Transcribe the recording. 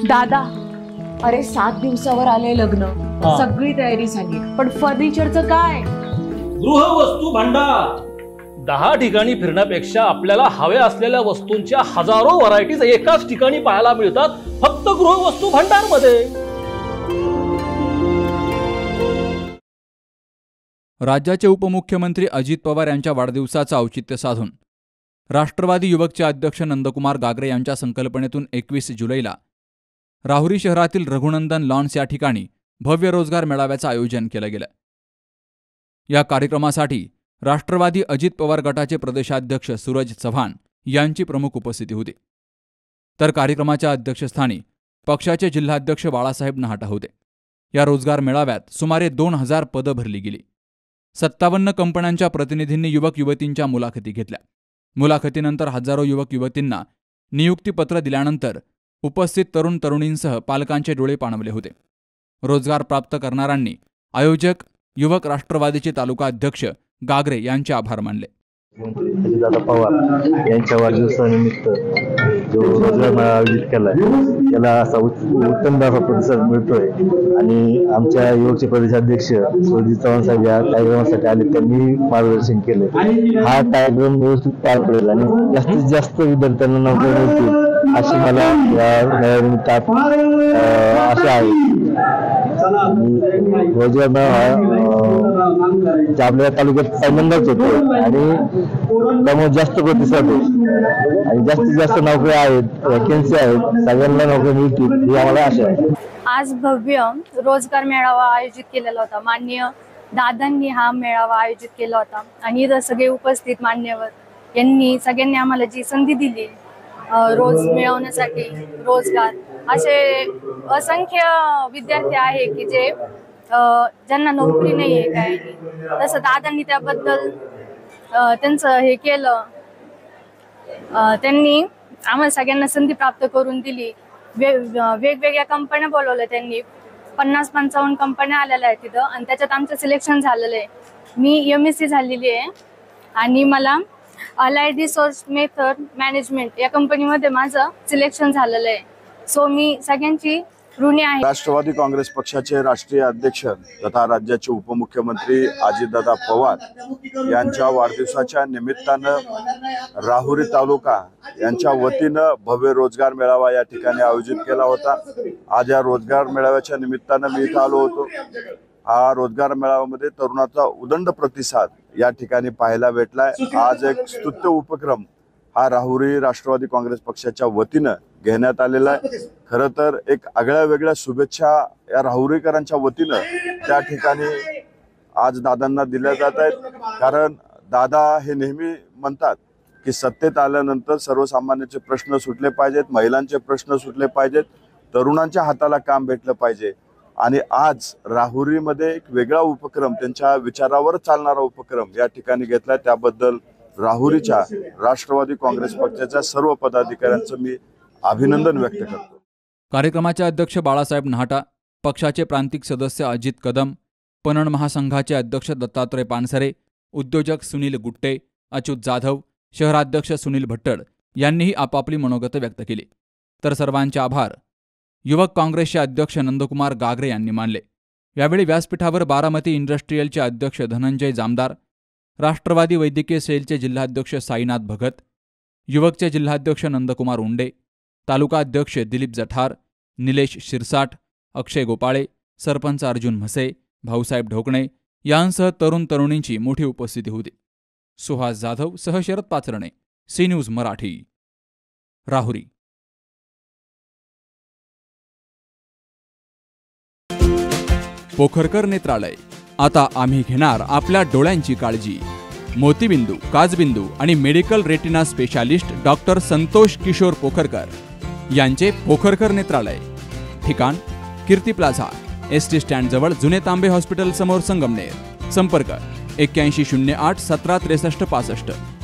दादा, अरे 7 दिवसावर आले लग्न, सगळी तयारी झाली, पण फर्निचरचं काय? गृहवस्तू भांडार 10 ठिकाणी फिरण्यापेक्षा आपल्याला हव्या असलेल्या वस्तूंच्या हजारो व्हरायटीज एकाच ठिकाणी पाहायला मिळतात, फक्त गृहवस्तू भांडार मध्ये। राज्याचे उपमुख्यमंत्री अजित पवार यांच्या वाढदिवसाचं औचित्य साधून राष्ट्रवादी युवकचे अध्यक्ष नंदकुमार गागरे यांच्या संकल्पनेतून 21 जुलैला राहुरी शहरातील रघुनंदन लॉन्स या ठिकाणी भव्य रोजगार मेळाव्याचं आयोजन केलं गेलं। या कार्यक्रमासाठी राष्ट्रवादी अजित पवार गटाचे प्रदेशाध्यक्ष सूरज चव्हाण यांची प्रमुख उपस्थिती होती, तर कार्यक्रमाच्या अध्यक्षस्थानी पक्षाचे जिल्हाध्यक्ष बाळासाहेब नहाटा होते। या रोजगार मेळाव्यात सुमारे 2000 पदं भरली गेली। 57 कंपन्यांच्या प्रतिनिधींनी युवक युवतींच्या मुलाखती घेतल्या। मुलाखतीनंतर हजारो युवक युवतींना नियुक्तीपत्र दिल्यानंतर उपस्थित तरुण तरुणींसह पालकांचे डोळे पाणवले होते। रोजगार प्राप्त करणाऱ्यांनी आयोजक युवक राष्ट्रवादीचे तालुका अध्यक्ष गागरे यांचे आभार मानले। अजितदादा पवार यांच्या वाढदिवसानिमित्त जो रोजगार मेळावा आयोजित केला त्याला असा उत्तम प्रतिसाद मिळतोय आणि आमच्या युवकचे प्रदेशाध्यक्ष सुरजित चव्हाण साहेब या कार्यक्रमासाठी आले, त्यांनी मार्गदर्शन केलं। हा कार्यक्रम व्यवस्थित पार पडेल आणि जास्तीत जास्त विद्यार्थ्यांना नोकऱ्या मिळतील अशी मला या मेळाव्यानिमित्त आशा आहे। रोजगार मेळावा आपल्या तालुक्यात पहिल्यांदाच होतो आणि त्यामुळे जास्त प्रतिसाद होईल आणि जास्तीत जास्त नोकऱ्या आहेत, वॅकन्सी आहेत, सगळ्यांना नोकऱ्या मिळतील ही आम्हाला आशा आहे। आज भव्य रोजगार मेळावा आयोजित केलेला होता। माननीय दादांनी हा मेळावा आयोजित केला होता आणि इथं सगळे उपस्थित मान्यवर यांनी सगळ्यांनी आम्हाला जी संधी दिली रोज मिळवण्यासाठी रोजगार, असे असंख्य विद्यार्थी आहे की जे ज्यांना नोकरी नाही आहे काय नाही, तसं दादांनी त्याबद्दल त्यांचं हे केलं। त्यांनी आम्हाला सगळ्यांना संधी प्राप्त करून दिली। वेगवेगळ्या कंपन्या बोलवल्या त्यांनी, 50-55 कंपन्या आलेल्या आहेत तिथं आणि त्याच्यात आमचं सिलेक्शन झालेलं आहे। मी MSc झालेली आहे आणि मला अलाइड रिसोर्स मेथड मॅनेजमेंट या कंपनीमध्ये माझं सिलेक्शन झालेलं आहे। सो मी सगळ्यांची ऋणी आहे। राष्ट्रवादी काँग्रेस पक्षाचे राष्ट्रीय अध्यक्ष तथा राज्याचे उपमुख्यमंत्री अजितदादा पवार यांच्या वाढदिवसाच्या निमित्तानं राहुरी तालुका यांच्या वतीनं भव्य रोजगार मेळावा या ठिकाणी आयोजित केला होता। आज या रोजगार मेळाव्याच्या निमित्तानं मी इथं आलो होतो। हा रोजगार मेळाव्यामध्ये तरुणाचा उदंड प्रतिसाद या ठिकाणी पाहायला भेटलाय। आज एक स्तुत्य उपक्रम हा राहुरी राष्ट्रवादी काँग्रेस पक्षाच्या वतीनं घेण्यात आलेला आहे। खरं तर एक आगळ्या वेगळ्या शुभेच्छा या राहुरीकरांच्या वतीनं त्या ठिकाणी आज दादांना दिल्या जात आहेत, कारण दादा हे नेहमी म्हणतात की सत्तेत आल्यानंतर सर्वसामान्यांचे प्रश्न सुटले पाहिजेत, महिलांचे प्रश्न सुटले पाहिजेत, तरुणांच्या हाताला काम भेटलं पाहिजे आणि आज राहुरीमध्ये एक वेगळा उपक्रम, त्यांच्या विचारावर चालणारा उपक्रम या ठिकाणी घेतलाय। त्याबद्दल राहुरीच्या राष्ट्रवादी काँग्रेस पक्षाच्या सर्व पदाधिकाऱ्यांचं मी अभिनंदन व्यक्त करतो। कार्यक्रमाचे अध्यक्ष बाळासाहेब नहाटा, पक्षाचे प्रांतिक सदस्य अजित कदम, पणन महासंघाचे अध्यक्ष दत्तात्रय पानसरे, उद्योजक सुनील गुट्टे, अच्युत जाधव, शहराध्यक्ष सुनील भट्टड यांनीही आपापली मनोगत व्यक्त केली, तर सर्वांचे आभार युवक काँग्रेसचे अध्यक्ष नंदकुमार गागरे यांनी मानले। यावेळी व्यासपीठावर बारामती इंडस्ट्रीयलचे अध्यक्ष धनंजय जामदार, राष्ट्रवादी वैद्यकीय सेलचे जिल्हाध्यक्ष साईनाथ भगत, युवकचे जिल्हाध्यक्ष नंदकुमार उंडे, तालुका अध्यक्ष दिलीप जठार, निलेश शिरसाट, अक्षय गोपाळे, सरपंच अर्जुन म्हसे, भाऊसाहेब ढोकणे यांसह तरुण तरुणींची मोठी उपस्थिती होती। सुहास जाधव सह शरद पाचरणे, सी न्यूज मराठी, राहुरी। पोखरकर नेत्रालय, आता आम्ही घेणार आपल्या डोळ्यांची काळजी। मोतीबिंदू, काचबिंदू आणि medical retina specialist doctor Santosh Kishor Pokharkar यांचे पोखरकर नेत्रालय। ठिकाण कीर्ती प्लाझा, ST स्टँड जवळ, जुने तांबे हॉस्पिटल समोर, संगमनेर। संपर्क 8108 17 63 65।